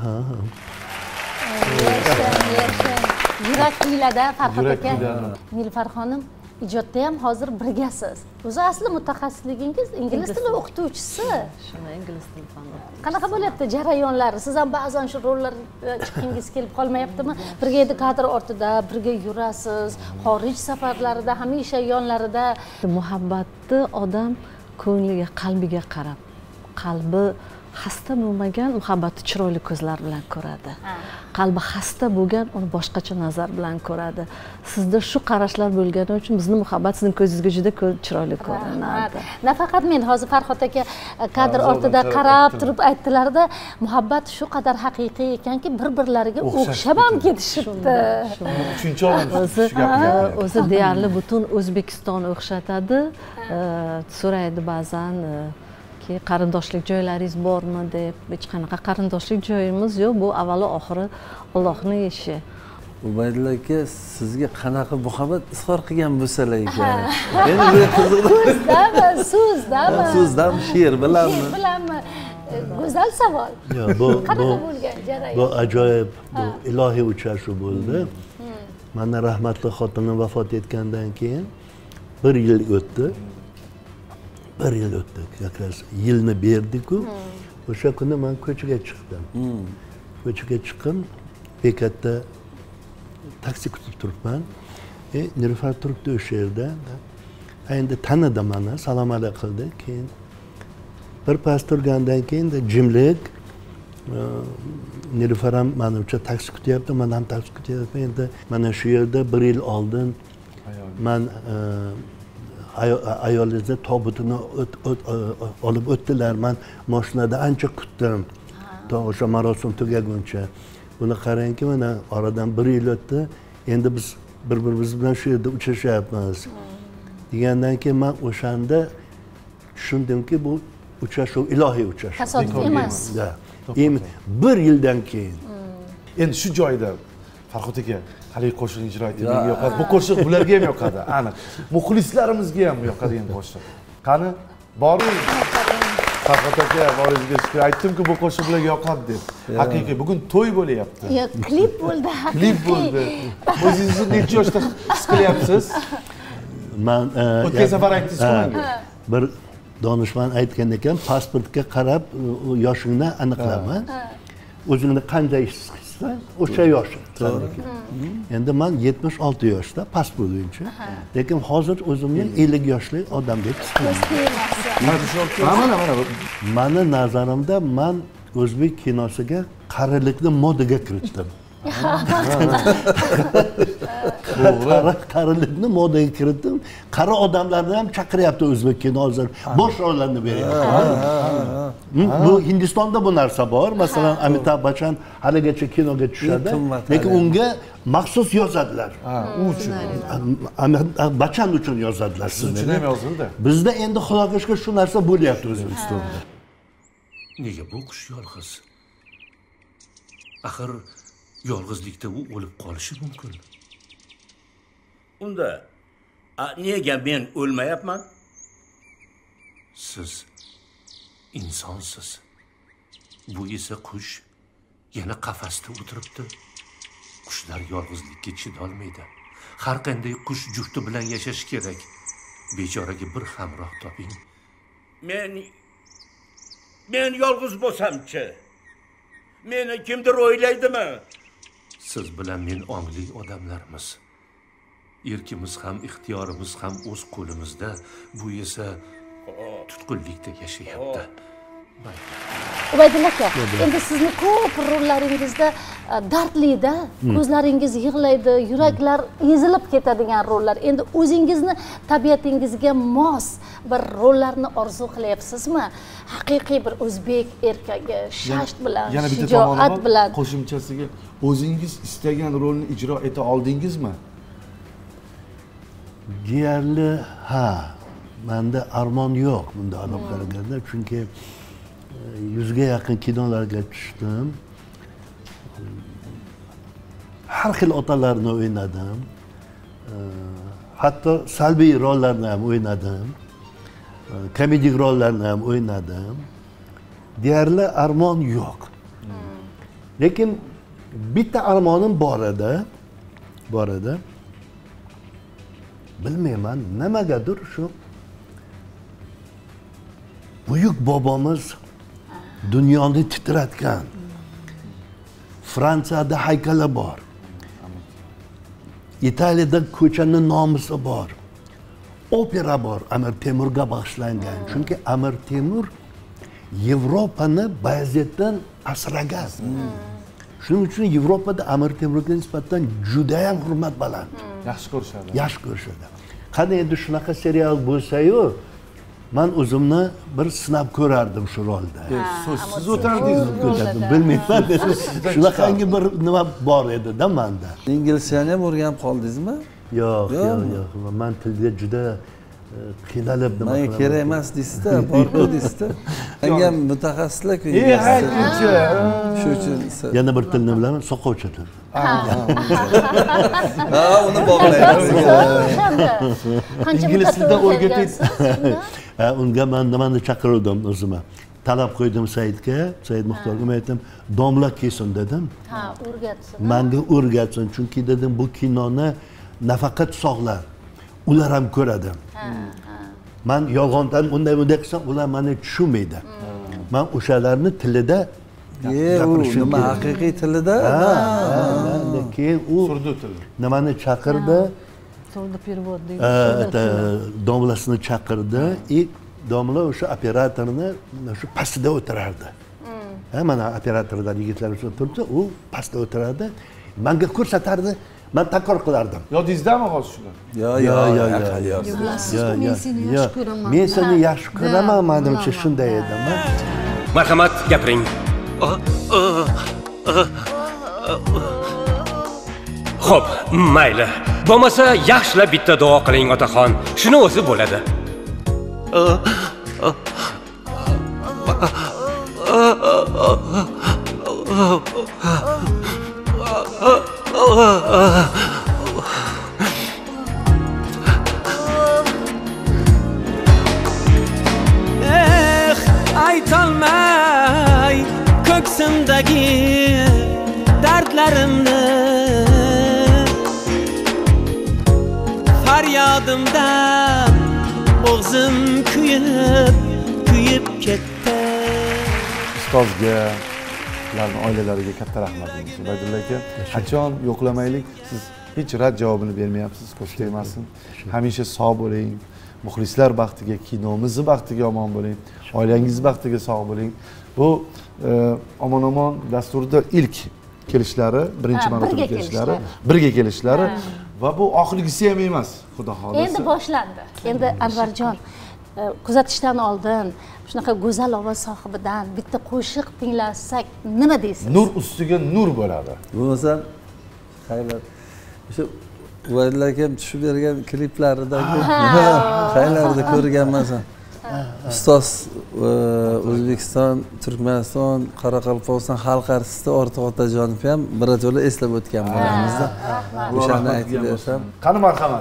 yurak kuylada Farhod aka. Nilufar xonim, ijodda ham hozir birgasiz. O'zi asli mutaxassisligingiz ingliz tili o'qituvchisi. Shuni ingliz tili fani. Qanaqa bo'lyapti jarayonlari? Siz ham ba'zan shu rollarga chiqqingiz kelib qolmayaptimi? Birga edi kadr ortida, birga yurasiz, xorij safarlarida, hamisha yonlarida. Muhabbatni odam ko'ngliga, qalbiga qarab, qalbi xasta bo'lmagan muhabbatni chiroyli ko'zlar bilan ko'radi. Qalbi xasta bo'lgan uni boshqacha nazar bilan ko'radi. Sizda shu qarashlar bo'lgani uchun bizning muhabbat sizning ko'zingizga juda chiroyli ko'rinadi. Nafaqat men hozir Farhod aka kadr ortida qarab turib aytdilarda, muhabbat shu qadar haqiqiy ekanki, bir-birlariga o'xshab ham ketishibdi. Uchinchi odam o'zi o'zi deyarli butun O'zbekistonni o'xshatadi. So'raydi ba'zan qarindoshlik joylaringiz bormi deb. Hech qanaqa qarindoshlik joyimiz yo'q. Bu avvalo oxiri Allohning ishi. Ubaydulla aka, sizga qanaqa muhabbat izhor qilgan bo'lsalar ekan. Endi bu qiziq. So'zdami, so'zdami? So'zdami, she'r bilanmi? Bilanmi? go'zal savol. Yo'q, bu qanaqa bo'lgan jarayon? Bu ajoyib, bu ilohiy uchrashuv bo'ldi. Mana rahmatli xotinim vafot etgandan keyin bir yil o'tdi. Bir yil o'tdi. Yo'qras yilni berdik-ku. O'sha kuni men ko'chaga chiqdim. Ko'chaga chiqib, bekatda taksi kutib turibman. E, Nilufar turibdi o'sha yerda. Endi tanidi meni, salom alaykum qildi. Keyin bir pas turgandan keyin jimlik Nilufar ham meni uchun taksi kutyapti, men ham taksi kutyapman. Endi mana shu yerda bir yil oldin men ayolingizni tobutini olib o'tdilar. Men mashinada ancha kutdim. To o'sha marosim tugaguncha. Buni qarangki, mana oradan bir yil o'tdi. Endi biz bir-birimiz bilan shu yerda uchrashyapmiz. Degandan keyin men o'shanda tushundimki, bu uchrashuv ilohiy uchrashuv. Tasodif emas. Endi bir yildan keyin. Endi shu joyda Farhod aka, hali qo'shiq ijro etadigan yoqadi. Bu qo'shiq bularga ham yoqadi, aniq. Muxlislarimizga ham yoqadigan qo'shiq. Qani, boring. Farhod aka, boringizga shukur. Aytdim-ku, bu qo'shiq bularga yoqadi deb. Haqiqiy bugun to'y bo'lyapti. Yo'q, klip bo'ldi, haqiqiy. Klip bo'ldi. O'zingizni necha yoshda his qilyapsiz? Men o'tgan safar aytdingiz-ku menga. Bir donishmand aytgan ekan, pasportga qarab yoshingni aniqlama. O'zingni qanday his qilsan, o'sha yosh. To'g'ri. Endi men yetmish olti yoshda pasport bo'yicha, lekin hozir o'zimni ellik yoshli odamdek his qilaman. Mana mana meni nazarimda men o'zbek kinosiga qarilikni modaga kiritdim. Qarilikni modaga kiritdim. Qari odamlarni ham chaqiryapti o'zbek kino hozir. Bosh rollarni beryapti. Bu Hindistonda bu narsa bor. Masalan, Amitabh Bachchan haligacha kinoga tushadi, lekin unga maxsus yozadilar. U uchun. Amitabh Bachchan uchun yozadilar. Siz uchun ham yozildi. Bizda endi xuloga shukur shu narsa bo'lyapti O'zbekistonda. Nega bu qush yolg'iz? Axir yolg'izlikda u o'lib qolishi mumkin. Unda nega men o'lmayapman? Siz insonsiz. Bu esa qush yana qafasda o'tiribdi. Qushlar yolg'izlikka chidolmaydi. Har qanday qush jufti bilan yashash kerak. Bechoraga bir hamroh toping. Men men yolg'iz bo'lsam-chi? Meni kimdir o'ylaydimi? Siz bilan men ongli odamlarmiz. Erkimiz ham, ixtiyorimiz ham o'z qo'limizda. Bu esa tutqunlikda yashayapti. Ubaydulla aka, endi sizni ko'p rollaringizda dardli-da, ko'zlaringiz yig'laydi, yuraklar ezilib ketadigan rollar. Endi o'zingizni tabiatingizga mos bir rollarni orzu qilyapsizmi? Haqiqiy bir o'zbek erkagi, shasht bilan, shijoat bilan. Qo'shimchasiga o'zingiz istagan rolni ijro eta oldingizmi? Deyarli ha. Menda armon yo'q bunda olib qaraganda, chunki yuzga yaqin kinolarga tushdim. Har xil otalarni o'ynadim. Hatto salbiy rollarni ham o'ynadim. Komedik rollarni ham o'ynadim. Deyarli armon yo'q. Lekin bitta armonim bor edi. Bor edi. Bilmayman, nimagadir shu buyuk bobomiz dunyoni titratgan Fransiyada haykali bor. Italiyada ko'chani nomisi bor. Opera bor, Amir Temurga bag'ishlangan. Chunki Amir Temur Yevropani Bayeziddan asragan. Shuning uchun Yevropada Amir Temurga nisbatan juda ham hurmat baland. Yaxshi ko'rishadi. Yaxshi ko'rishadi. Qani endi shunaqa serial bo'lsa-yu, men o'zimni bir sinab ko'rardim shu rolda. Siz o'tardingiz, bilmayman. Shunaqangi bir nima bor edi-da menda. Inglizchani ham o'rganib qoldingizmi? Yo'q, yo'q, yo'q. Men tilga juda qiynalib nima qilaman. Menga kerak emas deysiz-da, borku deysiz-da. Menga mutaxassislar-ku. E, aytuvchi. Shu uchun yana bir tilni bilaman, soqovchi til. Ha, uni bog'laymiz. Ingliz tilida o'rgatasiz. Ha, unga men nimani chaqirdim o'zimga. talab qo'ydim Saidga, Said Muxtorga men aytdim, domla kelsin dedim. Ha, o'rgatsin. Menga o'rgatsin, chunki dedim bu kinoni nafaqat sog'lar, ular ham ko'radi. Men yolg'ondan unday bunday qilsam, ular meni tushunmaydi. Men o'shalarni tilida nima haqiqiy tilida keyin u nimani chaqirdi, surdo перевод deydi, domlasini chaqirdi и domla o'sha operatorni o'sha pastida o'tirardi. Ha, mana operatorlar yigitlar turibdi, u pastda o'tirardi, menga ko'rsatardi, men takror qilardim. Yodingizdami hozir shular? Yo, yo, yo, yo. Men seni yaxshi ko'raman. Men seni yaxshi ko'raman, menimcha shunday edim. Marhamat, gapiring. Xo'p, mayli. Bo'lmasa, yaxshilab bitta duo qiling, otaxon. Shuni o'zi bo'ladi. Eh, aytolmay ko'ksimdagi dardlarimni, faryodimdan bo'g'zim kuyib, kuyib ketdi. Ustozga, ularning oilalariga katta rahmat deymiz. Ubaydulla aka, qachon yo'qlamaylik, siz hech rad javobini bermayapsiz, ko'p emasin. Hamisha sog' bo'ling, muxlislar baxtiga, kinomizni baxtiga omon bo'ling, oilangiz baxtiga sog' bo'ling. Bu omon-omon dasturida ilk kelishlari, birinchi marotaba kelishlari, birga kelishlari va bu oxirgisi ham emas, xudo xolisa. Endi boshlandi. Endi Anvarjon, kuzatishdan oldin shunaqa go'zal ovoz sohibidan bitta qo'shiq tinglasak nima deysiz? Nur ustiga nur bo'ladi. Bo'lmasa qaylar o'sha Ubaydulla akam tushib bergan kliplaridagi qaylarda ko'rganmansan. Ustoz O'zbekiston, Turkmaniston, Qoraqalpog'iston xalq artisti Ortiq Otajonov ham birato'la eslab o'tgan bo'lamizda. O'shani aytib bersam. Qani marhamat.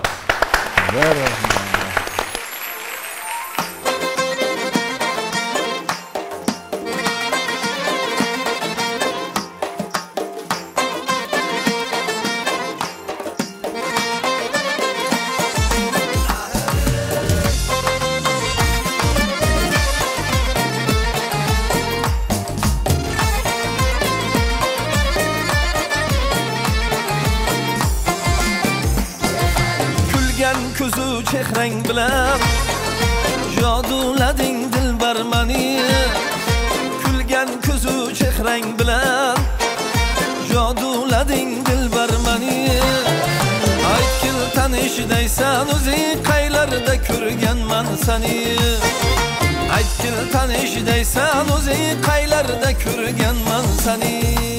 chehrang bilan jodulading dilbar mani, kulgan ko'zu chehrang bilan jodulading dilbar mani. Aytgil tanishdaysan o'zing qaylarda ko'rganman seni. Aytgil tanishdaysan o'zing qaylarda ko'rganman seni.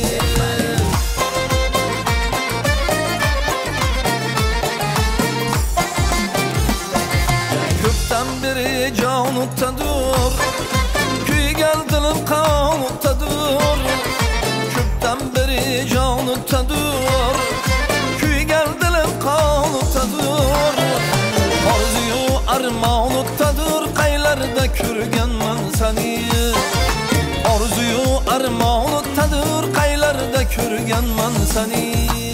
beri canuktadır, kuygan dilim qonuktadır. Ko'pdan beri canuktadır, kuygan dilim qonuktadır. Orzuyu armonuktadır, qaylarda ko'rganman seni. Orzuyu armonuktadır, qaylarda ko'rganman seni.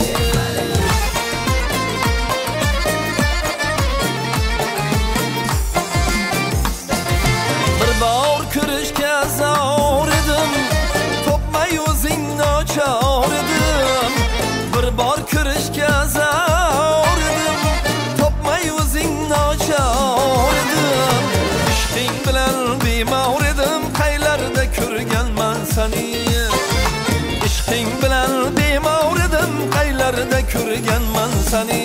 Ko'rishga zor edim, topmay o'zingni ochar edim. Bir bor ko'rishga zor edim, topmay o'zingni ochar edim. Ishqing bilan bemor edim, qaylarda ko'rganman seni. Ishqing bilan bemor edim, qaylarda ko'rganman seni.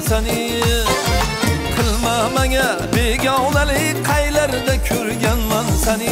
seni. Qilma menga begonalik, qaylarda ko'rganman seni.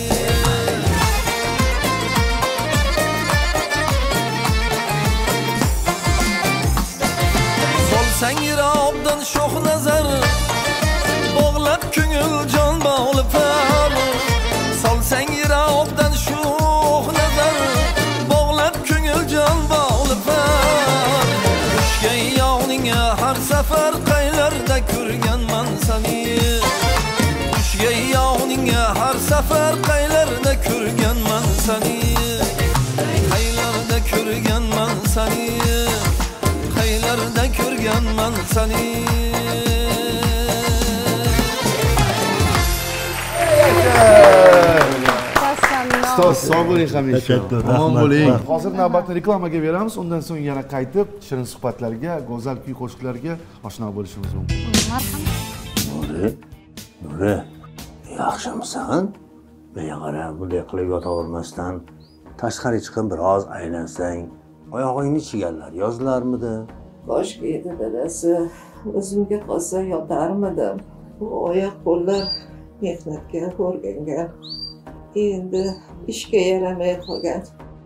Solsang yiroqdan sho'x nazar, bog'lab ko'ngil jon bog'lab. Solsang yiroqdan sho'x nazar, bog'lab ko'ngil jon bog'lab. Tushgan yoningga har safar qaylarda ko'rganman seni. Tushgan yoningga har safar qaylarda ko'rganman seni. Qaylarda ko'rganman seni. Qaylarda ko'rganman seni. Ustoz, sog' bo'ling hamisha. Omon bo'ling. Hozir navbatni reklamaga beramiz, undan so'ng yana qaytib shirin suhbatlarga, go'zal kuy qo'shiqlarga oshno bo'lishimiz mumkin. Marhamat. Nuri, Nuri, yaxshimisan? Menga qara, bunday qilib yotavermasdan tashqari chiqib biroz aylansang, oyog'ingni chiganlar yozilarmidi? Boshqa edi dadasi, o'zimga qolsa yotarmidim. Bu oyoq qo'llar mehnatga o'rgangan. Endi ishga yaramay qolgan.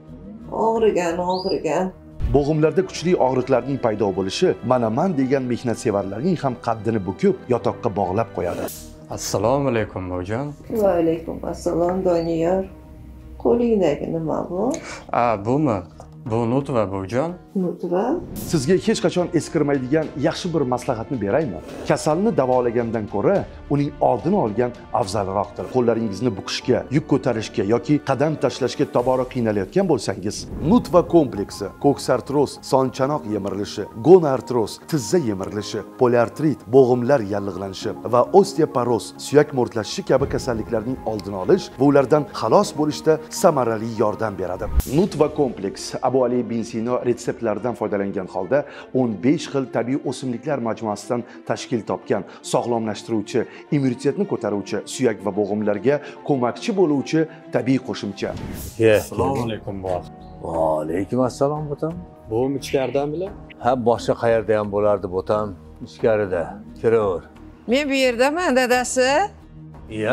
Og'rigan, og'rigan. Bo'g'imlarda kuchli og'riqlarning paydo bo'lishi manaman degan mehnatsevarlarning ham qaddini bukib, yotoqqa bog'lab qo'yadi. Assalomu alaykum bojon. Va alaykum assalom Doniyor. Qo'lingdagi nima bu? A, bumi? Bu Nutva bojon. Nutva? Sizga hech qachon eskirmaydigan yaxshi bir maslahatni beraymi? Kasalni davolagandan ko'ra, uning oldini olgan afzalroqdir. Qo'llaringizni buqishga, yuk ko'tarishga yoki qadam tashlashga tobora qiynalayotgan bo'lsangiz, Nutva kompleksi ko'ksartroz, sonchanoq yemirilishi, gonartroz, tizza yemirilishi, poliartrit, bo'g'imlar yallig'lanishi va osteoporoz, suyak mo'rtlashishi kabi kasalliklarning oldini olish va ulardan xalos bo'lishda samarali yordam beradi. Nutva kompleks Abu Ali bin Sino retseptlaridan foydalangan holda o'n besh xil tabiiy o'simliklar majmuasidan tashkil topgan, sog'lomlashtiruvchi, immunitetni ko'taruvchi, suyak va bo'g'imlarga ko'makchi bo'luvchi tabiiy qo'shimcha. Assalomu alaykum bog'. Va alaykum assalom bo'tam. Bu ichkaridan bilan? Ha, boshqa qayerda ham bo'lardi bo'tam. Ichkarida. Kiraver. Men bu yerdaman dadasi. Iya.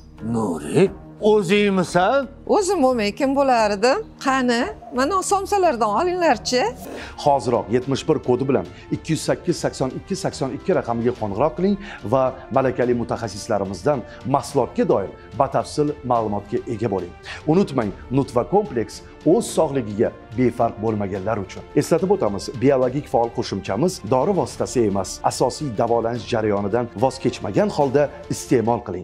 Nuri, o'zingmisan? O'zim bo'lmay kim bo'lardim? Qani, mana somsalardan olinglarchi. Hoziroq yetmish bir kodi bilan ikki yuz sakkiz sakson ikki sakson ikki raqamiga qo'ng'iroq qiling va malakali mutaxassislarimizdan mahsulotga doir batafsil ma'lumotga ega bo'ling. Unutmang, Nutva kompleks o'z sog'ligiga befarq bo'lmaganlar uchun. Eslatib o'tamiz, biologik faol qo'shimchamiz dori vositasi emas, asosiy davolanish jarayonidan voz kechmagan holda iste'mol qiling.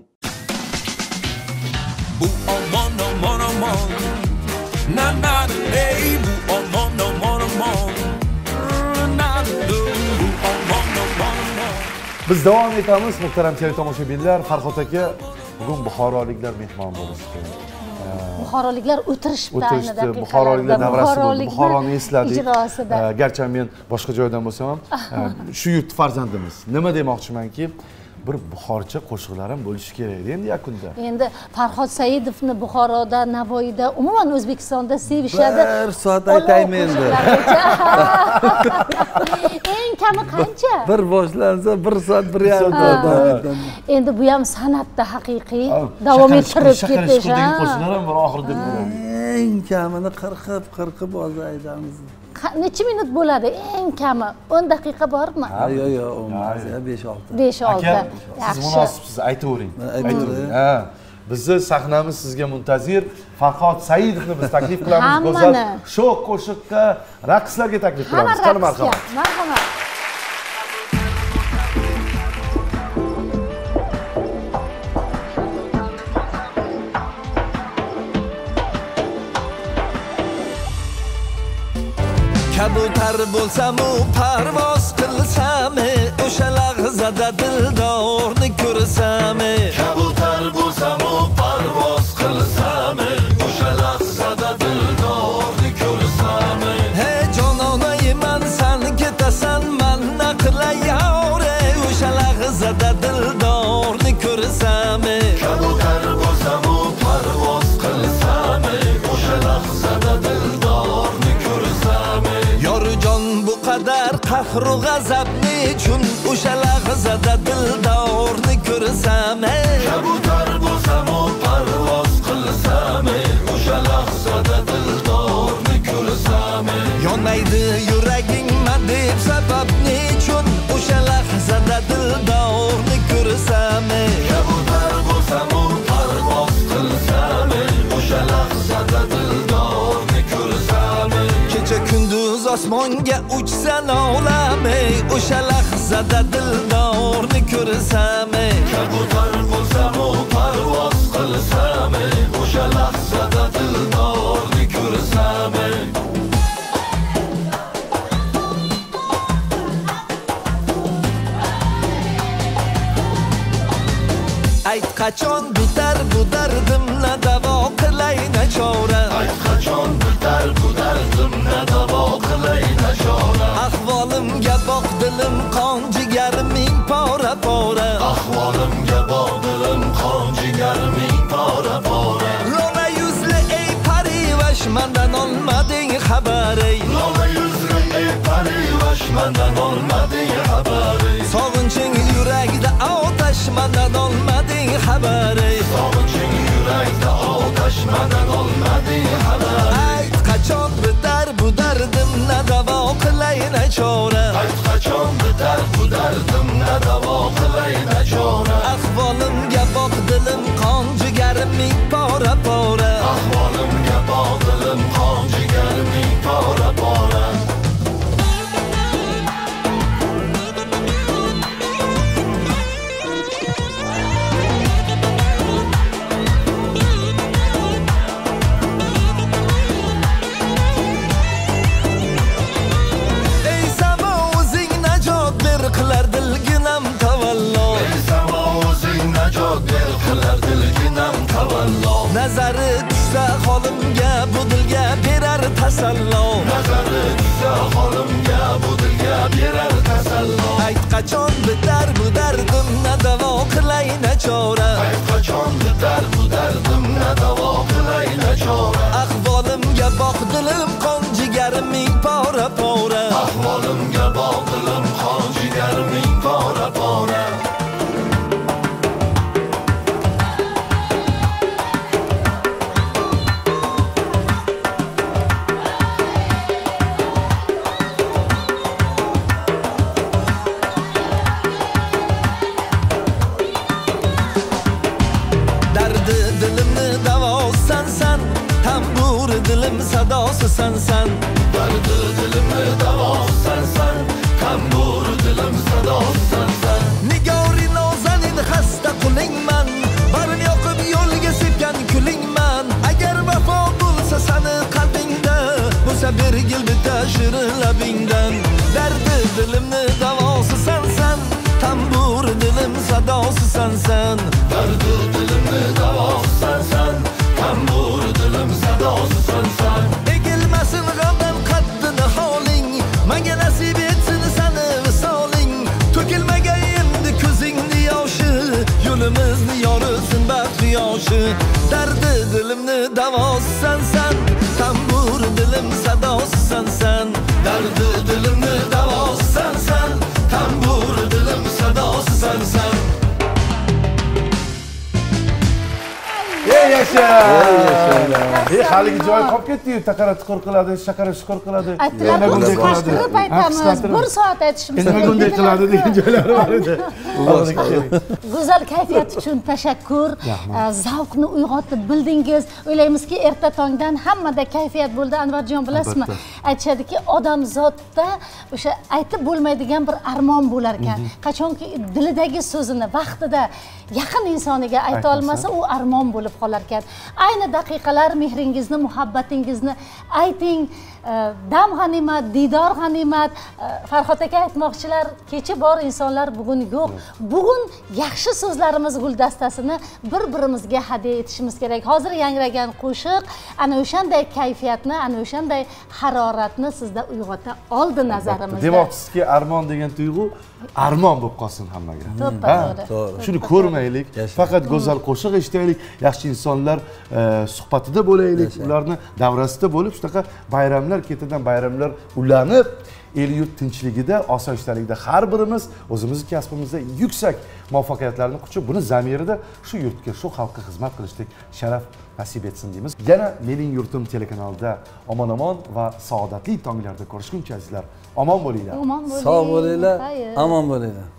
Bu omon omon omon, na na ey bu omon omon omon, na bu omon omon omon. Biz davom etamiz, muhtaram teletomoshabinlar. Farhod aka, bugun buxoroliklar mehmon bo'lishdi. Buxoroliklar o'tirishibdi ayni daqiqalarda. Buxoroliklar davrasi bo'ldi. Buxoroni esladik. Ijrosida. Garchi men boshqa joydan bo'lsam ham, shu yurt farzandimiz. Nima demoqchimanki, bir buxorcha qo'shiqlar ham bo'lishi kerak edi endi yakunda. Endi Farhod Saidovni Buxoroda, Navoiyda, umuman O'zbekistonda sevishadi. Bir soat aytaymi endi. Eng kami qancha? Bir boshlansa bir soat bir yarim soat. Endi bu ham san'atda haqiqiy davom ettirib ketish. Qo'shiqlar ham bir oxirida bo'ladi. Eng kamini qirqib qirqib hozir aytamiz. Necha minut bo'ladi eng kami? o'n daqiqa bormi? Ha, yo'q, yo'q, olmaz. besh olti. besh olti. Siz munosibsiz, aytavering. Aytavering. Ha. Bizni sahnamiz sizga muntazir. Farhod Saidovni biz taklif qilamiz. Go'zal sho'x qo'shiqqa, raqslarga taklif qilamiz. Qani marhamat. Marhamat. Kabutar bo'lsam u parvoz qilsam, o'sha lahzada dildorni ko'rsam. Kabutar bo'lsam u parvoz qilsam, o'sha lahzada dildorni ko'rsam. Hey jononayman, san ketasan, man naqlay yore, o'sha lahzada dildorni ko'rsam. Kabutar bo'lsam u parvoz qilsam, o'sha lahzada dildorni ko'rsam. Yorjon bu qadar qahru g'azabni chun lahzada dildorni ko'rsam kabutar bo'lsam u parvoz qilsam o'sha lahzada dildorni ko'rsam yonmaydi yuraging ma deb sabab nechun o'sha lahzada dildorni ko'rsam kabutar bo'lsam u parvoz qilsam o'sha lahzada dildorni ko'rsam kecha kunduz osmonga uchsan olamay o'sha lahzada dildorni ko'rsam kabutar bo'lsam u parvoz qilsam o'sha lahzada dildorni ko'rsam ayt qachon bitar bu dardimni davo qilay nachora ayt qachon bitar bu dardimni davo qilay nachora ahvolimga boq dilim qon jigariming pora pora ahvolimga boq dilim qon jigariming pora pora lola yuzli ey parivash mandan olmading xabar ey lola yuzli ey parivash mandan olmading xabar ey sog'inching yurakda otash mandan olmading xabar ey sog'inching yurakda otash mandan olmading xabar ayt qachon bitar bu dardimni davo qilay nachora ayt qachon bitar bu dardimni davo qilay nachora ahvolimga boq dilim qon jigariming pora pora ahvolimga boq dilim qon jigariming pora pora qilar dilginam tavallo ey samo o'zing najot ber qilar dilginam tavallo nazari tushsa holimga bu dilga berar tasallo nazari tushsa holimga bu dilga berar tasallo ayt qachon bitar bu dardimni davo qilay nachora ayt qachon bitar bu dardimni davo qilay nachora ahvolimga boq dilim qon jigariming pora pora ahvolimga boq dilim qon jigariming pora pora dardi dilimni davosan san tambur dilim sadosi sansan dardi dilimni davosan san tambur dilim sadosi sansan nigori nozanin xasta qulingman barin yoqib yo'lga sepgan kulingman agar vafo bo'lsa sani qalbingda bo'lsa bergil bitta shirin labingdan dardi dilimni davosi sansan tambur dilim sadosi sansan dardi dilimni davosi sansan tambur dilim sadosi sansan egilmasin g'amdan qaddini holing menga nasib etsin sani visoling to'kilmagay endi ko'zingni yoshi yo'limizni yorisin baxt yoshi dardi dilimni davosi sansan tambur dilim sadosi sansan dardi dilimni davosi sansan tambur dilim sadosi sansan ey yasha ey haligi joy qolib ketdi-yu taqara tuqur qiladi shakara shukur qiladi aytdilar qisqartirib aytamiz bir soat aytishimiz nima bunday qiladi degan joylari bor edi go'zal kayfiyat uchun tashakkur zavqni uyg'otib bildingiz o'ylaymizki erta tongdan hammada kayfiyat bo'ldi Anvarjon bilasizmi aytishadiki odamzodda o'sha aytib bo'lmaydigan bir armon bo'lar ekan qachonki dilidagi so'zini vaqtida yaqin insoniga ayta olmasa u armon bo'lib qolar ekan ayni daqiqalar mehringizni muhabbatingizni ayting dam g'animat diydor g'animat Farhod aka aytmoqchilar kecha bor insonlar bugun yo'q bugun yaxshi so'zlarimiz guldastasini bir birimizga hadya etishimiz kerak hozir yangragan qo'shiq ana o'shanday kayfiyatni ana o'shanday haroratni sizda uyg'ota oldi nazarimizda demoqchisizki armon degan tuyg'u armon bo'lib qolsin hammaga to'g'ri shuni ko'rmaylik faqat go'zal qo'shiq eshitaylik yaxshi insonlar suhbatida bo'laylik ularni davrasida bo'lib shunaqa bayramlar ketidan bayramlar ulanib el yurt tinchligida, osoyishtalikda har birimiz o'zimizning kasbimizda yuksak muvaffaqiyatlarni quchib, buni zamirida shu yurtga, shu xalqqa xizmat qilishlik sharaf nasib etsin deymiz. Yana Mening yurtim telekanalida omon-omon va saodatli tonglarda ko'rishguncha azizlar, omon bo'linglar. Omon bo'linglar. Sog' bo'linglar, omon bo'linglar.